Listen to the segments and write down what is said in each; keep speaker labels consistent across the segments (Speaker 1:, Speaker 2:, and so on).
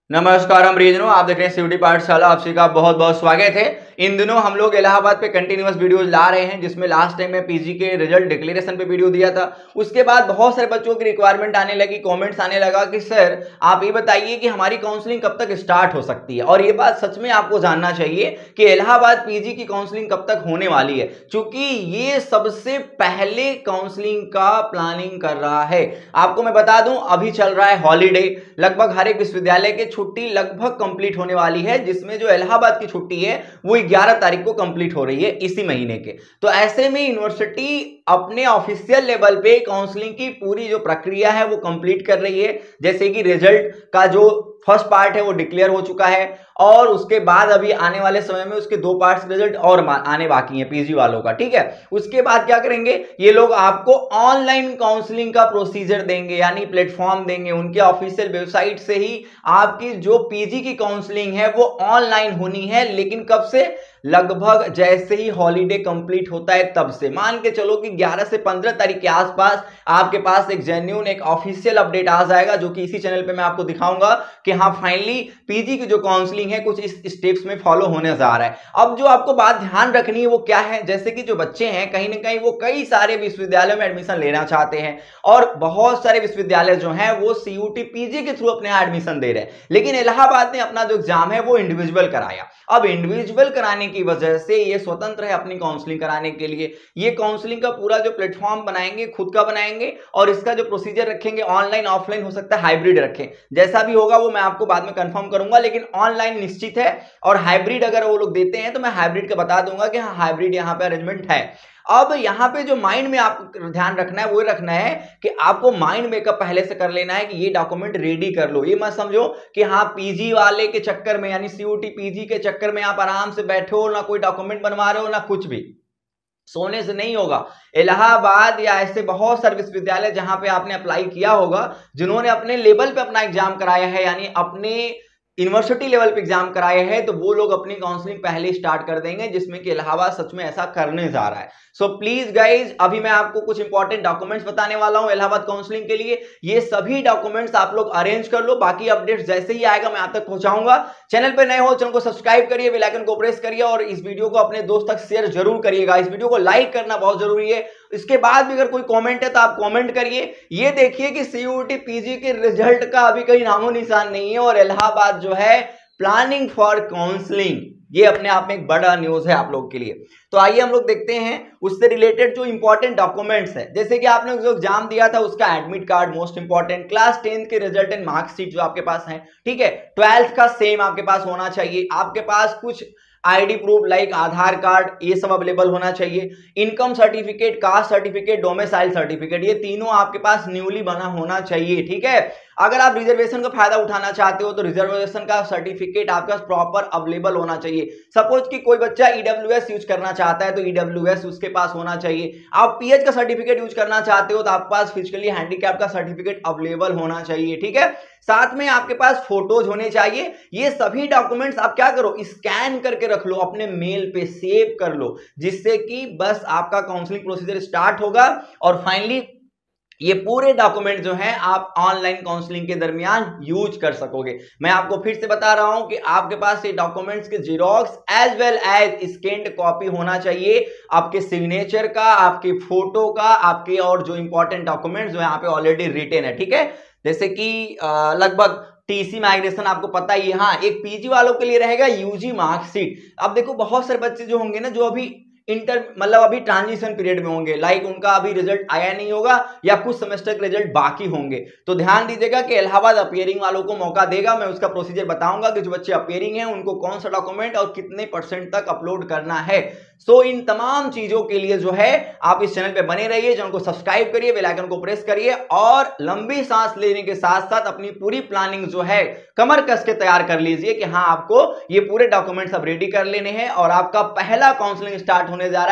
Speaker 1: नमस्कार, हम रीजनों आप देख रहे हैं सीयूटी पाठशाला। आप सभी का बहुत बहुत स्वागत है। इन दिनों हम लोग इलाहाबाद पे कंटिन्यूअस वीडियोस ला रहे हैं, जिसमें लास्ट टाइम मैं पीजी के रिजल्ट डिक्लेरेशन पे वीडियो दिया था। उसके बाद बहुत सारे बच्चों की रिक्वायरमेंट आने लगी, कमेंट्स आने लगा कि सर आप ये बताइए कि हमारी काउंसलिंग कब तक स्टार्ट हो सकती है। और ये बात सच में आपको जानना चाहिए कि इलाहाबाद पीजी की काउंसलिंग कब तक होने वाली है, क्योंकि ये सबसे पहले काउंसलिंग का प्लानिंग कर रहा है। आपको मैं बता दूं, अभी चल रहा है हॉलीडे, लगभग हर एक विश्वविद्यालय के छुट्टी लगभग कंप्लीट होने वाली है, जिसमें जो इलाहाबाद की छुट्टी है वो 11 तारीख को कंप्लीट हो रही है इसी महीने के। तो ऐसे में यूनिवर्सिटी अपने ऑफिशियल लेवल पे काउंसलिंग की पूरी जो प्रक्रिया है वो कंप्लीट कर रही है। जैसे कि रिजल्ट का जो फर्स्ट पार्ट है वो डिक्लेयर हो चुका है, और उसके बाद अभी आने वाले समय में उसके 2 पार्ट्स रिजल्ट और आने बाकी हैं पीजी वालों का। ठीक है, उसके बाद क्या करेंगे ये लोग, आपको ऑनलाइन काउंसलिंग का प्रोसीजर देंगे, यानी प्लेटफॉर्म देंगे। उनके ऑफिशियल वेबसाइट से ही आपकी जो पीजी की काउंसलिंग है वो ऑनलाइन होनी है। लेकिन कब से? लगभग जैसे ही हॉलीडे कंप्लीट होता है तब से। मान के चलो कि 11 से 15 तारीख के आसपास आपके पास एक जेन्युइन, एक ऑफिशियल अपडेट आ जाएगा, जो कि इसी चैनल पे मैं आपको दिखाऊंगा कि हाँ फाइनली पीजी की जो काउंसलिंग है कुछ इस स्टेप्स में फॉलो होने जा रहा है। अब जो आपको बात ध्यान रखनी है वो क्या है, जैसे कि जो बच्चे हैं कहीं ना कहीं वो कई सारे विश्वविद्यालयों में एडमिशन लेना चाहते हैं, और बहुत सारे विश्वविद्यालय जो हैं वो सीयूटी पीजी के थ्रू अपने एडमिशन दे रहे हैं। लेकिन इलाहाबाद ने अपना जो एग्जाम है वो इंडिविजुअल कराया। अब इंडिविजुअल कराने की वजह से ये स्वतंत्र है अपनी काउंसलिंग कराने के लिए। ये काउंसलिंग का पूरा जो प्लेटफॉर्म बनाएंगे खुद का बनाएंगे, और इसका जो प्रोसीजर रखेंगे ऑनलाइन ऑफलाइन, हो सकता है हाइब्रिड रखें। जैसा भी होगा वो मैं आपको बाद में कंफर्म करूंगा, लेकिन ऑनलाइन निश्चित है। और हाइब्रिड अगर वो लोग देते हैं तो मैं हाइब्रिड का बता दूंगा कि हाँ हाइब्रिड यहाँ पे अरेंजमेंट है। अब यहाँ पे जो माइंड में आपको ध्यान रखना है वो रखना है कि आपको माइंड मेकअप पहले से कर लेना है कि ये डॉक्यूमेंट रेडी कर लो। ये मत समझो कि हाँ पीजी वाले के चक्कर में, यानी सीयूटी पीजी के चक्कर में आप आराम से बैठे हो, ना कोई डॉक्यूमेंट बनवा रहे हो ना कुछ भी। सोने से नहीं होगा। इलाहाबाद या ऐसे बहुत सारे विश्वविद्यालय जहां पे आपने अप्लाई किया होगा, जिन्होंने अपने लेवल पे अपना एग्जाम कराया है, यानी अपने यूनिवर्सिटी लेवल पे एग्जाम कराए हैं, तो वो लोग अपनी काउंसलिंग पहले स्टार्ट कर देंगे, जिसमें कि इलाहाबाद सच में ऐसा करने जा रहा है। सो प्लीज गाइज, अभी मैं आपको कुछ इंपॉर्टेंट डॉक्यूमेंट्स बताने वाला हूं इलाहाबाद काउंसलिंग के लिए। ये सभी डॉक्यूमेंट्स आप लोग अरेंज कर लो, बाकी अपडेट्स जैसे ही आएगा मैं आप तक पहुंचाऊंगा। चैनल पे नए हो चैनल को सब्सक्राइब करिए, बेल आइकन को प्रेस करिए, और इस वीडियो को अपने दोस्त तक शेयर जरूर करिएगा। इस वीडियो को लाइक करना बहुत जरूरी है। इसके बाद भी अगर कोई कमेंट है तो आप कमेंट करिए। ये देखिए कि सीयूटी पीजी के रिजल्ट का अभी कहीं नामो निशान नहीं है, और इलाहाबाद जो है प्लानिंग फॉर काउंसलिंग, ये अपने आप में एक बड़ा न्यूज है आप लोग के लिए। तो आइए हम लोग देखते हैं उससे रिलेटेड जो इंपॉर्टेंट डॉक्यूमेंट्स है। जैसे कि आपने जो एग्जाम दिया था उसका admit card most important, class 10 के रिजल्ट एंड मार्कशीट जो आपके पास है, ठीक है, 12th का सेम आपके पास होना चाहिए। आपके पास कुछ ID proof like Aadhaar card, ये सब अवेलेबल होना चाहिए। Income certificate, caste certificate, domicile certificate, ये तीनों आपके पास न्यूली बना होना चाहिए। ठीक है, अगर आप रिजर्वेशन का फायदा उठाना चाहते हो तो रिजर्वेशन का सर्टिफिकेट आपके पास प्रॉपर अवेलेबल होना चाहिए। सपोज कि कोई बच्चा ईडब्ल्यूएस यूज करना चाहता है तो ईडब्ल्यूएस उसके पास होना चाहिए। आप पीएच का सर्टिफिकेट यूज करना चाहते हो तो आपके पास फिजिकली हैंडीकैप का सर्टिफिकेट अवेलेबल होना चाहिए। ठीक है, साथ में आपके पास फोटोज होने चाहिए। ये सभी डॉक्यूमेंट्स आप क्या करो, स्कैन करके रख लो, अपने मेल पे सेव कर लो, जिससे कि बस आपका काउंसलिंग प्रोसीजर स्टार्ट होगा, और फाइनली ये पूरे डॉक्यूमेंट जो हैं आप ऑनलाइन काउंसलिंग के दरमियान यूज कर सकोगे। मैं आपको फिर से बता रहा हूं कि आपके पास ये डॉक्यूमेंट्स के xerox as well as scanned copy होना चाहिए, आपके सिग्नेचर का, आपके फोटो का, आपके और जो इंपॉर्टेंट डॉक्यूमेंट्स जो यहाँ पे ऑलरेडी रिटेन है। ठीक है, जैसे कि लगभग टीसी माइग्रेशन आपको पता ही है। हाँ, एक पीजी वालों के लिए रहेगा यूजी मार्कशीट। अब देखो बहुत सारे बच्चे जो होंगे ना, जो अभी मतलब अभी ट्रांजिशन पीरियड में होंगे, लाइक उनका अभी रिजल्ट आया नहीं होगा या कुछ सेमेस्टर के रिजल्ट बाकी होंगे, तो ध्यान दीजिएगा कि इलाहाबाद अपीयरिंग वालों को मौका देगा। मैं उसका प्रोसीजर बताऊंगा कि जो बच्चे अपीयरिंग हैं उनको कौन सा डॉक्यूमेंट और कितने % तक अपलोड करना है। सो इन तमाम चीजों के लिए जो है आप इस चैनल पे बने रहिए, चैनल को सब्सक्राइब करिए, बेल आइकन को प्रेस करिए, और लंबी सांस लेने के साथ साथ अपनी पूरी प्लानिंग जो है कमर कस के तैयार कर लीजिए कि हाँ आपको ये पूरे डॉक्यूमेंट्स अब रेडी कर लेने हैं, और आपका पहला काउंसलिंग स्टार्ट होने जा रहा है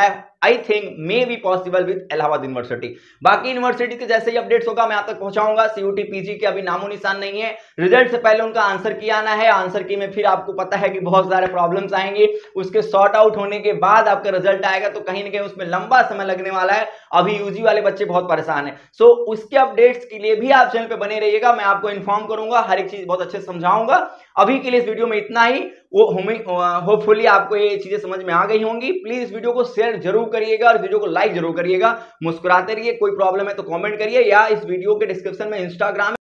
Speaker 1: I think may be possible with Allahabad university. बाकी यूनिवर्सिटी के जैसे ही अपडेट्स होगा मैं आप तक पहुंचाऊंगा। सीयूटी पीजी के अभी नामो निशान नहीं है, रिजल्ट से पहले उनका आंसर की आना है। आंसर की में फिर आपको पता है कि बहुत सारे प्रॉब्लम्स आएंगे, उसके सॉर्ट आउट होने के बाद आपका रिजल्ट आएगा, तो कहीं ना कहीं उसमें लंबा समय लगने वाला है। अभी यूजी वाले बच्चे बहुत परेशान है। सो उसके अपडेट्स के लिए भी आप चैनल पे बने रहिएगा, मैं आपको इन्फॉर्म करूंगा, हर एक चीज बहुत अच्छे से समझाऊंगा। अभी के लिए इस वीडियो में इतना ही। वो होपफुली आपको ये चीजें समझ में आ गई होंगी। प्लीज इस वीडियो को शेयर जरूर करिएगा और वीडियो को लाइक जरूर करिएगा। मुस्कुराते रहिए, कोई प्रॉब्लम है तो कमेंट करिए, या इस वीडियो के डिस्क्रिप्शन में इंस्टाग्राम